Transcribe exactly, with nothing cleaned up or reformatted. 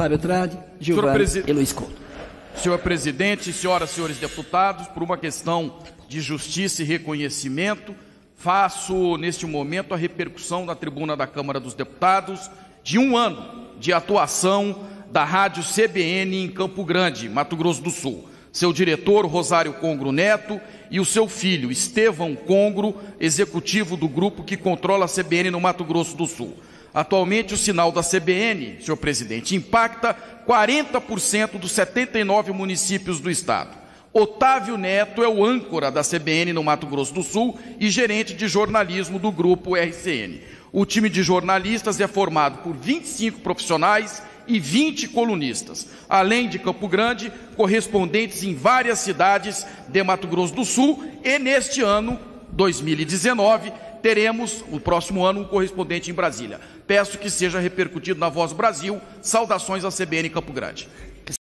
Fábio Tradi, Gilvan e Luiz Couto. Senhor presidente, senhoras e senhores deputados, por uma questão de justiça e reconhecimento, faço neste momento a repercussão na tribuna da Câmara dos Deputados de um ano de atuação da Rádio C B N em Campo Grande, Mato Grosso do Sul. Seu diretor, Rosário Congro Neto, e o seu filho, Estevão Congro, executivo do grupo que controla a C B N no Mato Grosso do Sul. Atualmente, o sinal da C B N, senhor presidente, impacta quarenta por cento dos setenta e nove municípios do estado. Otávio Neto é o âncora da C B N no Mato Grosso do Sul e gerente de jornalismo do grupo R C N. O time de jornalistas é formado por vinte e cinco profissionais e vinte colunistas, além de Campo Grande, correspondentes em várias cidades de Mato Grosso do Sul, e neste ano, dois mil e dezenove, teremos, o próximo ano, um correspondente em Brasília. Peço que seja repercutido na Voz Brasil. Saudações à C B N Campo Grande.